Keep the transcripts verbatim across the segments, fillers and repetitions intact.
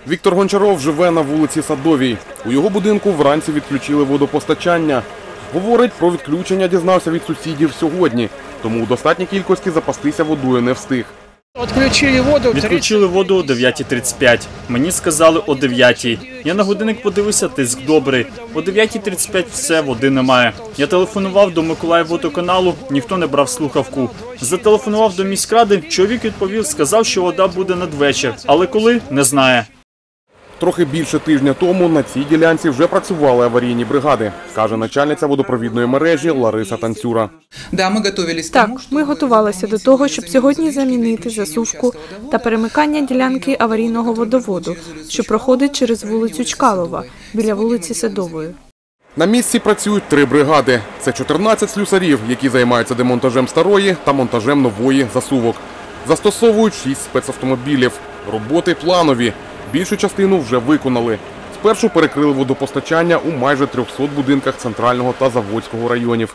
Віктор Гончаров живе на вулиці Садовій. У його будинку вранці відключили водопостачання. Говорить, про відключення дізнався від сусідів сьогодні, тому у достатній кількості запастися водою не встиг. Відключили воду, Відключили воду о дев'ятій тридцять п'ять. Мені сказали о дев'ятій. Я на годинник подивився, тиск добрий. О дев'ятій тридцять п'ять все, води немає. Я телефонував до Миколаївводоканалу, ніхто не брав слухавку. Зателефонував до міськради, чоловік відповів, сказав, що вода буде надвечір. Але коли – не знає. Трохи більше тижня тому на цій ділянці вже працювали аварійні бригади, каже начальниця водопровідної мережі Лариса Танцюра. Так, ми готувалися до того, щоб сьогодні замінити засувку та перемикання ділянки аварійного водоводу, що проходить через вулицю Чкалова, біля вулиці Садової. На місці працюють три бригади. Це чотирнадцять слюсарів, які займаються демонтажем старої та монтажем нової засувок. Застосовують шість спецавтомобілів. Роботи планові. Більшу частину вже виконали. Спершу перекрили водопостачання у майже трьохсот будинках Центрального та Заводського районів.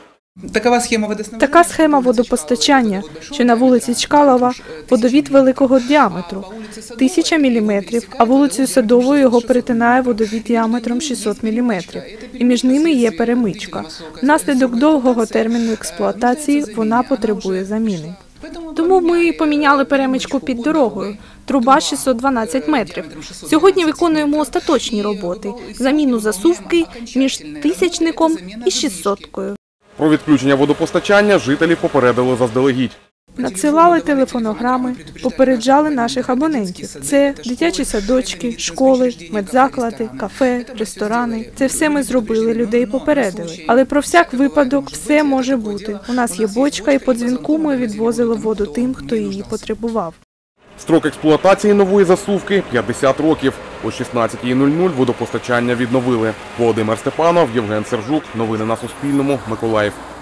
Така схема водопостачання, що на вулиці Чкалова водовід великого діаметру – тисяча міліметрів, а вулицею Садовою його перетинає водовід діаметром шістсот міліметрів. І між ними є перемичка. Внаслідок довгого терміну експлуатації вона потребує заміни. Тому ми поміняли перемичку під дорогою. Труба шістсот дванадцять метрів. Сьогодні виконуємо остаточні роботи – заміну засувки між тисячником і шістсоткою. Про відключення водопостачання жителів попередили заздалегідь. Надсилали телефонограми, попереджали наших абонентів. Це дитячі садочки, школи, медзаклади, кафе, ресторани. Це все ми зробили, людей попередили. Але про всяк випадок все може бути. У нас є бочка, і по дзвінку ми відвозили воду тим, хто її потребував. Строк експлуатації нової засувки – п'ятдесят років. О шістнадцятій нуль нуль водопостачання відновили. Володимир Степанов, Євген Сержук. Новини на Суспільному. Миколаїв.